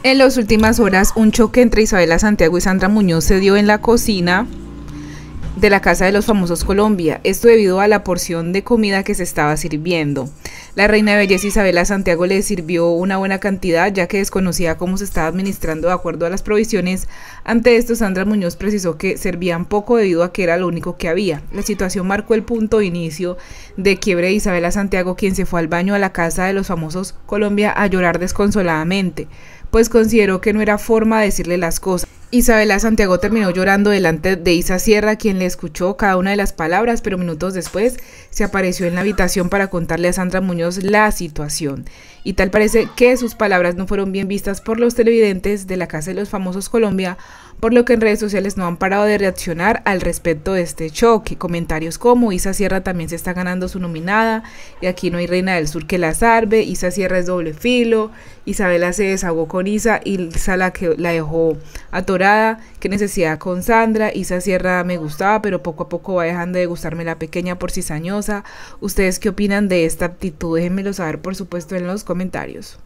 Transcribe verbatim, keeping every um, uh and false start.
En las últimas horas, un choque entre Isabela Santiago y Sandra Muñoz se dio en la cocina de la Casa de los Famosos Colombia, esto debido a la porción de comida que se estaba sirviendo. La reina de belleza Isabela Santiago le sirvió una buena cantidad, ya que desconocía cómo se estaba administrando de acuerdo a las provisiones. Ante esto, Sandra Muñoz precisó que servían poco debido a que era lo único que había. La situación marcó el punto de inicio de quiebre de Isabela Santiago, quien se fue al baño a la Casa de los Famosos Colombia a llorar desconsoladamente, pues consideró que no era forma de decirle las cosas. Isabela Santiago terminó llorando delante de Isa Sierra, quien le escuchó cada una de las palabras, pero minutos después se apareció en la habitación para contarle a Sandra Muñoz la situación. Y tal parece que sus palabras no fueron bien vistas por los televidentes de la Casa de los Famosos Colombia, por lo que en redes sociales no han parado de reaccionar al respecto de este choque. Comentarios como: Isa Sierra también se está ganando su nominada, y aquí no hay reina del sur que la salve, Isa Sierra es doble filo, Isabela se desahogó con Isa y Isa la, que, la dejó atorada, qué necesidad con Sandra, Isa Sierra me gustaba pero poco a poco va dejando de gustarme la pequeña por cizañosa. ¿Ustedes qué opinan de esta actitud? Déjenmelo saber por supuesto en los comentarios.